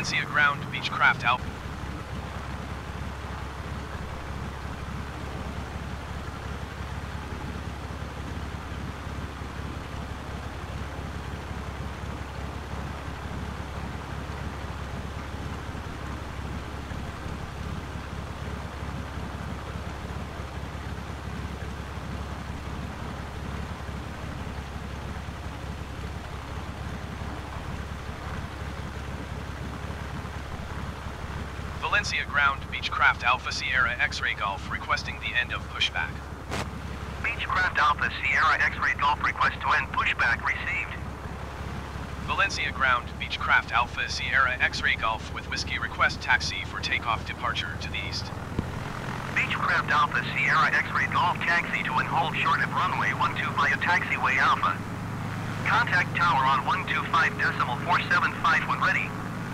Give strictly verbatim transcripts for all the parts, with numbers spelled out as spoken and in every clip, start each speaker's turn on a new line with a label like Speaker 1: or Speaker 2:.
Speaker 1: Valencia ground, Beechcraft Alpha. Valencia ground, Beechcraft Alpha Sierra X-Ray Golf requesting the end of pushback.
Speaker 2: Beechcraft Alpha Sierra X-Ray Golf request to end pushback received.
Speaker 1: Valencia ground, Beechcraft Alpha Sierra X-Ray Golf with Whiskey request taxi for takeoff departure to the east.
Speaker 2: Beechcraft Alpha Sierra X-Ray Golf taxi to and hold short of runway one two via taxiway Alpha. Contact tower on one two five decimal four seven five when ready.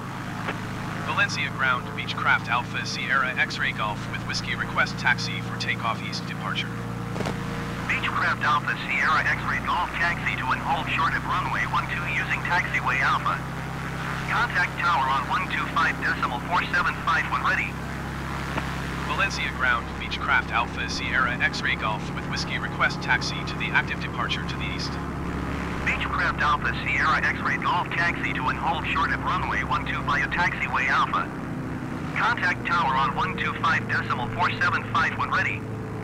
Speaker 1: Valencia ground, Beechcraft Alpha Sierra X-Ray Golf with Whiskey request taxi for takeoff east departure.
Speaker 2: Beechcraft Alpha Sierra X-Ray Golf taxi to and hold short of runway one two using taxiway Alpha. Contact tower on one two five decimal four seven five when ready.
Speaker 1: Valencia ground, Beechcraft Alpha Sierra X-Ray Golf with Whiskey request taxi to the active departure to the east.
Speaker 2: Beechcraft Alpha Sierra X-Ray Golf taxi to and hold short of runway one two via taxiway Alpha. Contact tower on one two five decimal four seven five when ready.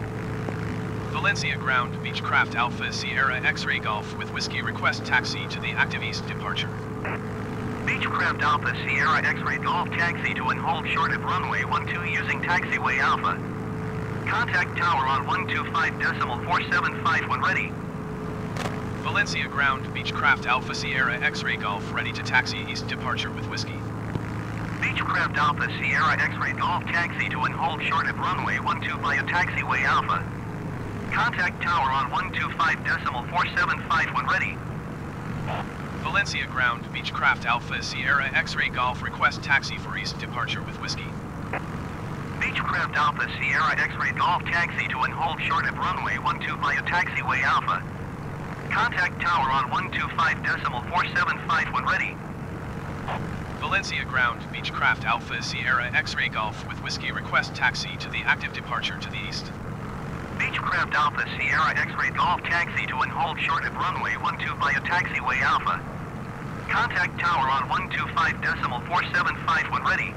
Speaker 1: Valencia ground, Beechcraft Alpha Sierra X-Ray Golf with Whiskey request taxi to the active east departure.
Speaker 2: Beechcraft Alpha Sierra X-Ray Golf taxi to and hold short of runway one two using taxiway Alpha. Contact tower on one two five decimal four seven five when ready.
Speaker 1: Valencia ground, Beechcraft Alpha Sierra X-Ray Golf ready to taxi east departure with Whiskey.
Speaker 2: Beechcraft Alpha Sierra X-Ray Golf taxi to and hold short of runway one two via taxiway Alpha. Contact tower on one two five decimal four seven five when ready.
Speaker 1: Valencia ground, Beechcraft Alpha Sierra X-Ray Golf request taxi for east departure with Whiskey.
Speaker 2: Beechcraft Alpha Sierra X-Ray Golf taxi to and hold short of runway one two via taxiway Alpha. Contact tower on one two five decimal four seven five when ready.
Speaker 1: Valencia ground, Beechcraft Alpha Sierra X-Ray Golf with Whiskey request taxi to the active departure to the east.
Speaker 2: Beechcraft Alpha Sierra X-Ray Golf taxi to and hold short of runway one two via taxiway Alpha. Contact tower on one two five decimal four seven five when ready.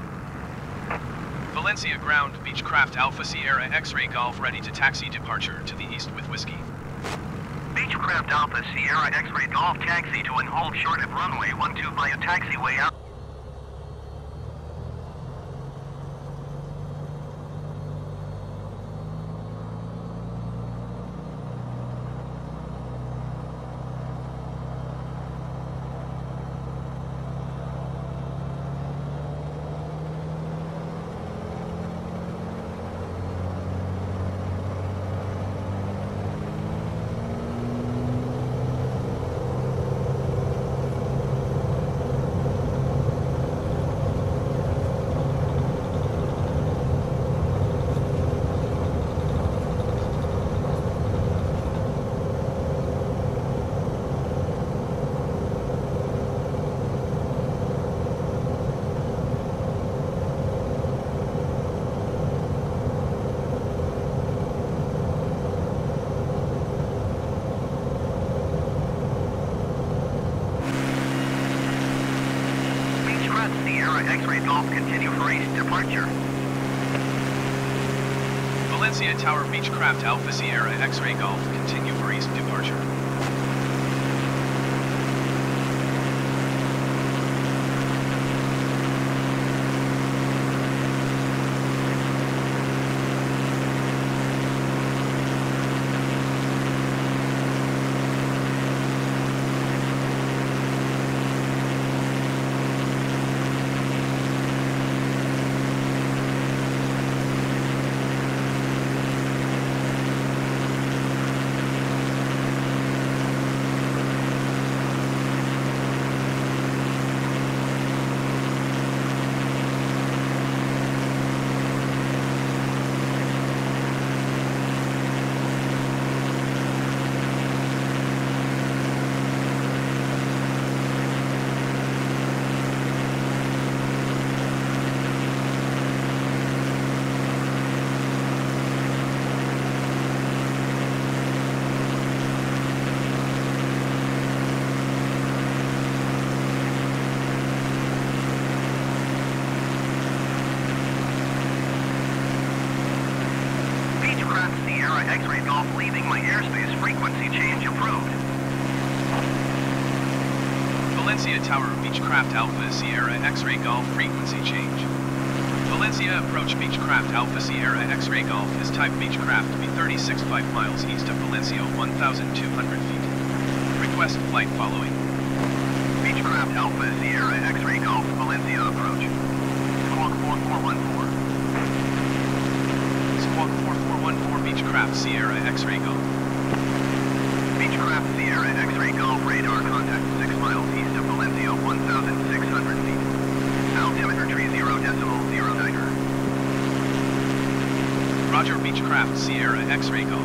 Speaker 1: Valencia ground, Beechcraft Alpha Sierra X-Ray Golf ready to taxi departure to the east with Whiskey.
Speaker 2: Beechcraft Alpha Sierra X-Ray Golf taxi to and hold short of runway one two via taxiway Alpha. X-Ray Golf continue for east departure.
Speaker 1: Valencia Tower Beechcraft Alpha Sierra X-Ray Golf continue for east departure.
Speaker 2: change approved.
Speaker 1: Valencia Tower Beechcraft Alpha Sierra X-Ray Golf frequency change. Valencia approach Beechcraft Alpha Sierra X-Ray Golf is type Beechcraft to be thirty-six point five miles east of Valencia one thousand two hundred feet. Request flight following.
Speaker 2: Beechcraft Alpha Sierra X-Ray Golf Valencia approach. Squawk four four one four.
Speaker 1: Squawk four four one four Beechcraft Sierra X-Ray Golf.
Speaker 2: Beechcraft Sierra X-Ray Golf radar contact six miles east of Valencia one thousand six hundred feet. Altimeter tree zero decimal zero niner.
Speaker 1: Roger Beechcraft Sierra X-Ray Golf.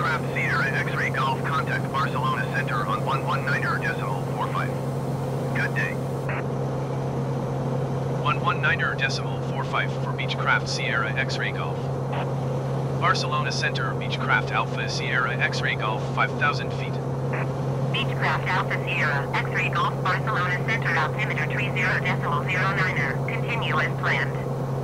Speaker 2: Beechcraft Sierra X-Ray Golf, contact Barcelona Center on one one nine decimal four five. Good day.
Speaker 1: one one nine decimal four five for Beechcraft Sierra X-Ray Golf. Barcelona Center, Beechcraft Alpha Sierra X-Ray Golf, five thousand feet.
Speaker 3: Beechcraft Alpha Sierra X-Ray Golf, Barcelona Center, altimeter three zero decimal zero nine. Continue as planned.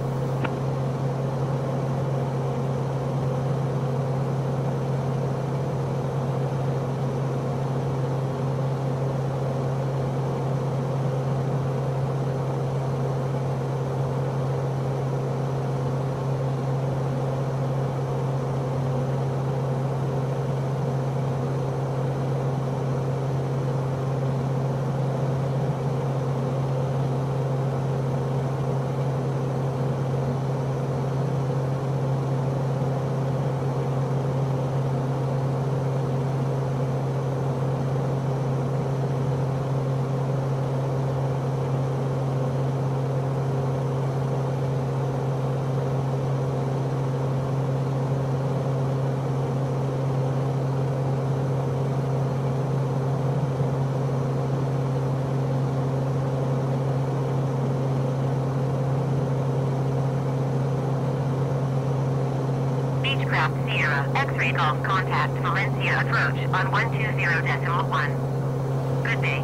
Speaker 3: Beechcraft Sierra X-Ray Golf, contact Valencia approach on one two zero decimal one. Good day.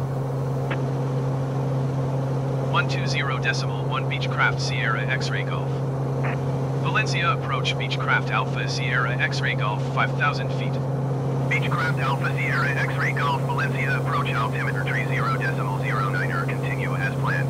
Speaker 1: one two zero decimal one Beechcraft Sierra X-Ray Golf. Valencia approach Beechcraft Alpha Sierra X-Ray Golf, five thousand feet.
Speaker 2: Beechcraft Alpha Sierra X-Ray Golf, Valencia approach altimeter three zero decimal zero nine. Continue as planned.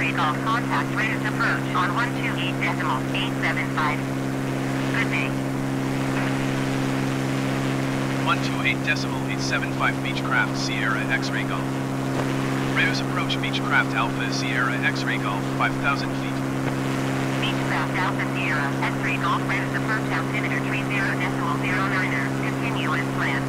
Speaker 3: X-ray Golf contact rated approach on one two eight decimal eight seven five. Good day.
Speaker 1: one two eight decimal eight seven five Beechcraft Sierra X-ray Golf. Raiders approach Beechcraft Alpha Sierra X-ray Golf five thousand feet.
Speaker 3: Beechcraft Alpha Sierra X-ray Golf rated approach altimeter three zero decimal zero niner. Continue as planned.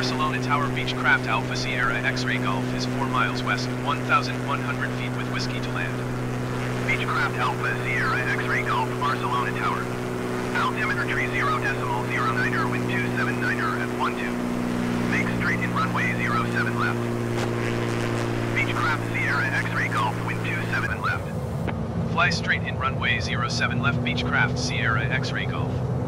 Speaker 1: Barcelona Tower Beechcraft Alpha Sierra X-Ray Golf is four miles west, one thousand one hundred feet with whiskey to land.
Speaker 2: Beechcraft Alpha Sierra X-Ray Golf Barcelona Tower. Altimeter tree zero decimal zero niner, wind two seven niner at one two. Make straight in runway zero seven left. Beechcraft Sierra X-Ray Golf, wind two seven left.
Speaker 1: Fly straight in runway zero seven left Beechcraft Sierra X-Ray Golf.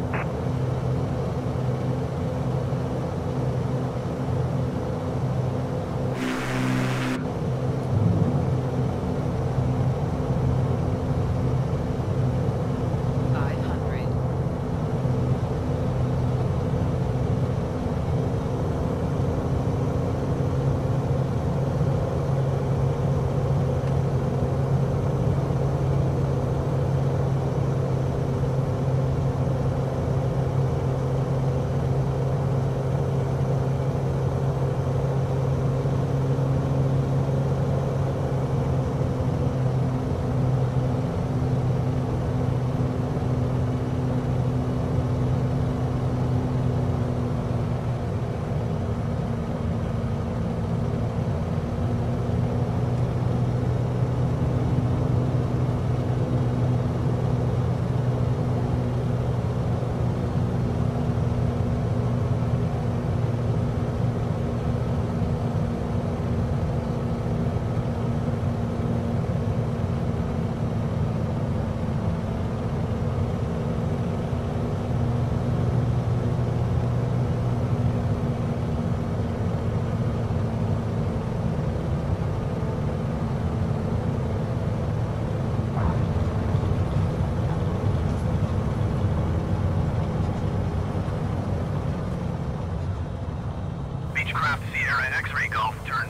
Speaker 2: Beechcraft Sierra X-Ray Golf, turn.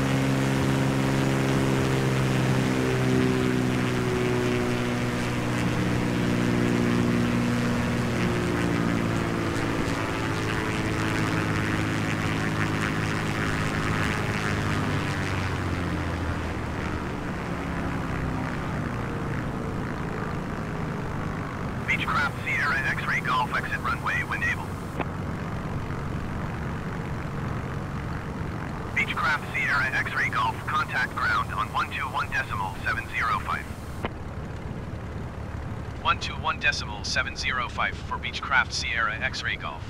Speaker 2: Beechcraft Sierra X-Ray Golf, exit runway when able. Beechcraft Sierra X-Ray Golf, contact ground on one two one decimal seven zero five.
Speaker 1: one two one decimal seven zero five for Beechcraft Sierra X-Ray Golf.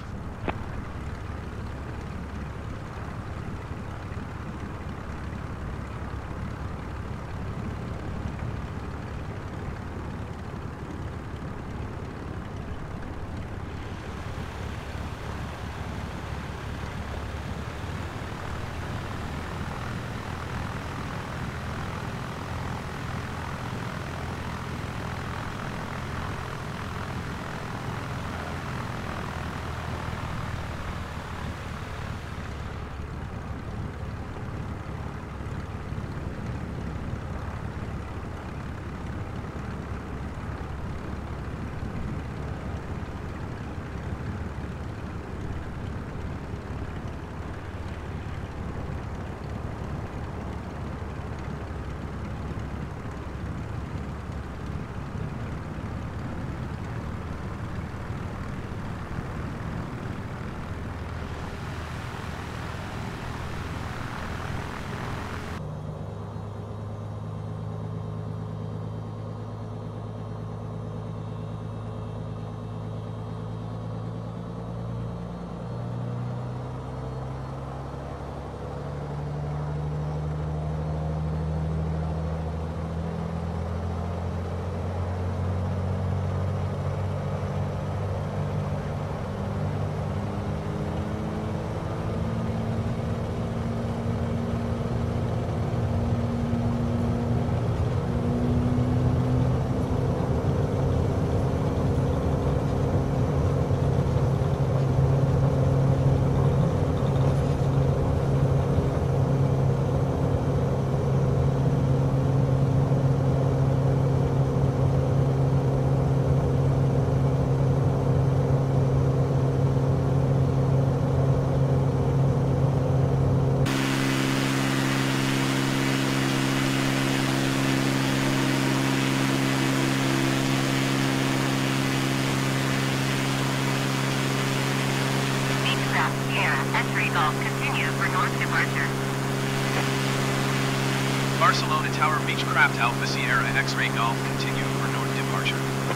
Speaker 1: Barcelona Tower Beechcraft Alpha Sierra X-Ray Golf continue for north departure.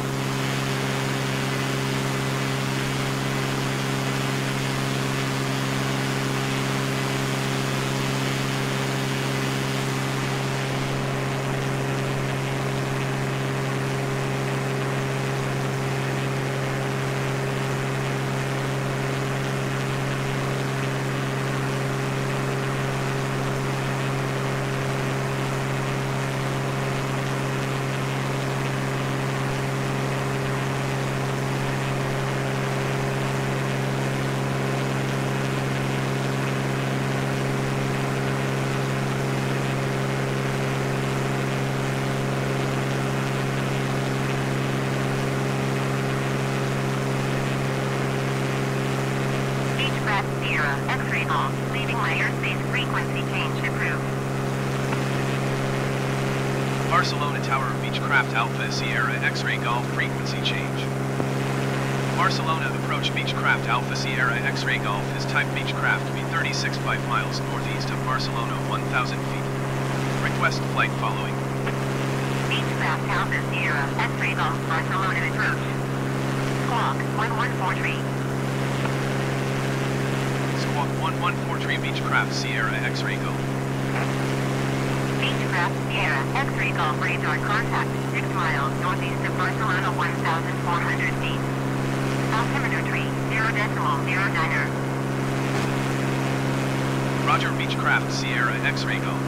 Speaker 3: X-ray off, leaving my airspace frequency change approved.
Speaker 1: Barcelona Tower Beechcraft Alpha Sierra X-Ray Golf frequency change. Barcelona approach Beechcraft Alpha Sierra X-Ray Golf is type Beechcraft B thirty-six five miles northeast of Barcelona one thousand feet. Request flight following.
Speaker 3: Beechcraft Alpha Sierra X-ray Golf Barcelona approach. Squawk one one four three.
Speaker 1: Squawk one one four three Beechcraft Sierra X-Ray Golf.
Speaker 3: Beechcraft Sierra X-ray Golf radar contact six miles northeast of Barcelona one thousand four hundred feet. Altimeter tree zero decimal zero niner.
Speaker 1: Roger Beechcraft Sierra X-Ray Golf.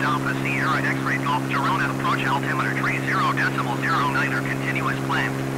Speaker 2: Beechcraft Alpha Sierra X-Ray Golf Girona approach altimeter three zero decimal zero nine or continuous plan.